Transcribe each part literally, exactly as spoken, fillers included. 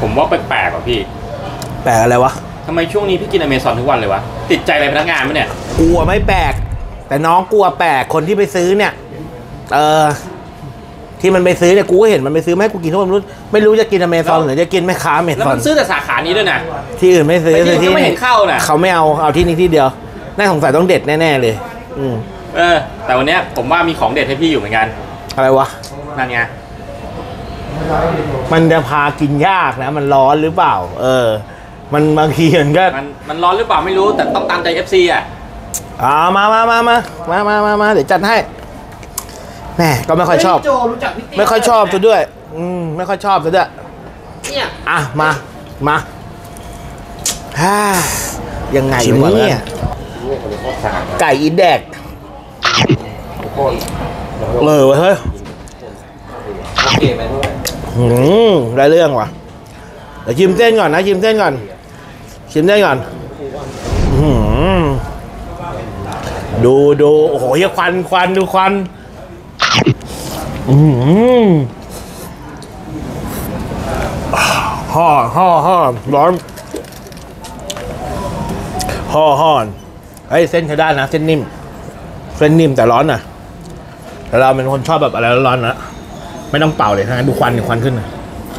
ผมว่าแปลกๆว่ะพี่แปลกอะไรวะทำไมช่วงนี้พี่กินอเมซอนทุกวันเลยวะติดใจอะไรพนักงานมั้ยเนี่ยกลัวไม่แปลกแต่น้องกลัวแปลกคนที่ไปซื้อเนี่ยเออที่มันไปซื้อเนี่ยกูก็เห็นมันไปซื้อไม่ให้กูกินทุกวันไม่รู้ไม่รู้จะกินอเมซอนหรือจะกินแม่ค้าอเมซอนแล้วมันซื้อแต่สาขานี้ด้วยนะที่อื่นไม่ซื้อที่ไม่เห็นเข้าน่ะเขาไม่เอาเอาที่นี้ที่เดียวน่าสงสัยต้องเด็ดแน่ๆเลยอืมเออแต่วันนี้ผมว่ามีของเด็ดให้พี่อยู่เหมือนกันอะไรวะนั่นไงมันจะพากินยากนะมันร้อนหรือเปล่าเออมันบางทีมันก็มันมันร้อนหรือเปล่าไม่รู้แต่ต้องตามใจ เอฟ ซี อ่ะอ่ามามามามามามามามาเดี๋ยวจัดให้แม่ก็ไม่ค่อยชอบไม่ค่อยชอบซะด้วยอืมไม่ค่อยชอบซะด้วยเนี่ยอ่ะมามาฮ่ายังไงเนี่ยไก่อีแดกเออเฮ้ยอืมได้เรื่องว่ะเดี๋ยวชิมเส้นก่อนนะชิมเส้นก่อนชิมเส้นก่อนอืมดูดูโอ้โหเฮียควันควันดูควันอืมห่อห่อห่อร้อนห่อห่อเฮ้ยเส้นใช้ได้นะเส้นนิ่มเส้นนิ่มแต่ร้อนน่ะแต่เราเป็นคนชอบแบบอะไรร้อนๆนะไม่ต้องเป่าเลยนะดูควันควันขึ้นนะ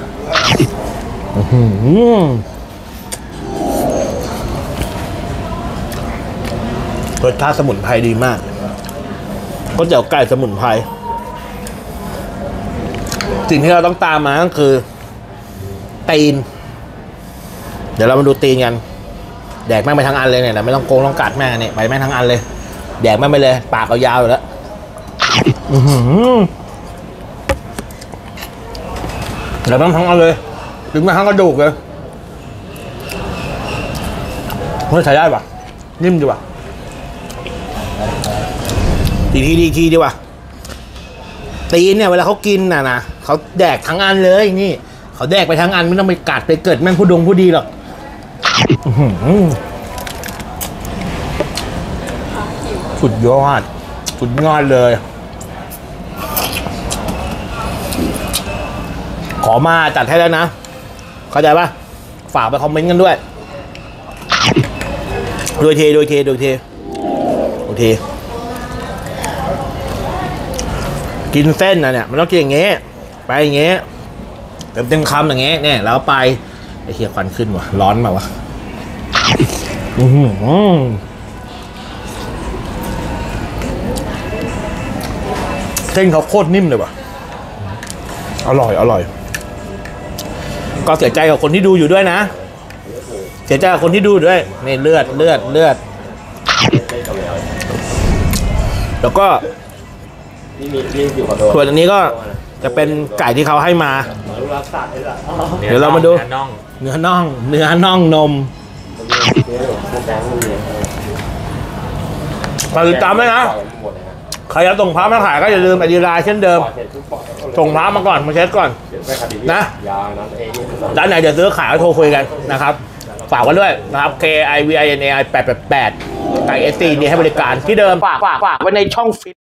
รสชาติสมุนไพรดีมากก็เจียวไก่สมุนไพรสิ่งที่เราต้องตามมาก็คือตีนเดี๋ยวเรามาดูตีนกันแดกแม่งไปทั้งอันเลยเนี่ยไม่ต้องโกงต้องกัดแม่งเนี่ยไปแม่งทั้งอันเลยแดกแม่งไปเลยปากเอายาวอยู่แล้วเดี๋ยวแม่งทั้งอันเลยถึงแม่งทั้งกระดูกเลยเฮ้ยใช้ได้ปะนิ่มดีว่ะดีทีดีทีดีว่ะตีนเนี่ยเวลาเขากินน่ะนะเขาแดกทั้งอันเลยนี่เขาแดกไปทั้งอันไม่ต้องไปกัดไปเกิดแม่งผู้ดงผู้ดีหรอกสุดยอดสุดยอดเลยขอมาจัดให้แล้วนะเข้าใจป่ะฝากไปคอมเมนต์กันด้วยโดยเทโดยเทโดยเทโอเคกินเส้นนะเนี่ยมันต้องกินอย่างเงี้ยไปอย่างเงี้ยเต็มเต็มคำอย่างเงี้ยเนี่ยแล้วไปไอ้เหี้ยควันขึ้นว่ะร้อนมาวะอือเส้นเขาโคตรนิ่มเลยว่ะอร่อยอร่อยก็เสียใจกับคนที่ดูอยู่ด้วยนะเสียใจกับคนที่ดูด้วยนี่เลือดเลือดเลือดแล้วก็ส่วนอันนี้ก็จะเป็นไก่ที่เขาให้มาเดี๋ยวเรามาดูเนื้อน่องเนื้อน่องนมฝากติดตามด้วยนะใครจะส่งพระมาขายก็อย่าลืมไอดีไลน์เช่นเดิมส่งพระมาก่อนมาเช็คก่อนนะด้านไหนจะซื้อขายก็โทรคุยกันนะครับฝากไว้ด้วยนะครับ K I V I N A I แปดแปดแปดไก่เอสซีนี่ให้บริการที่เดิมฝากฝากฝากไว้ในช่องฟิต